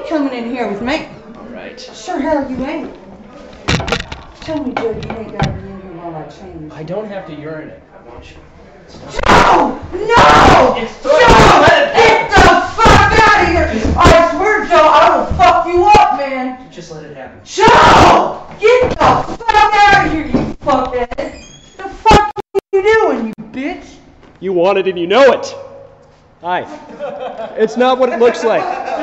coming in here with me. All right. Sure hell you ain't. Tell me, Joe, you ain't got to be in here while I change. I don't have to urinate. I want you. Joe! No! Joe! Get the fuck out of here! I swear, Joe, I will fuck you up, man! Just let it happen. Joe! Get the fuck out of here, you fuckhead! The fuck are you doing, you bitch? You want it and you know it. Hi. It's not what it looks like.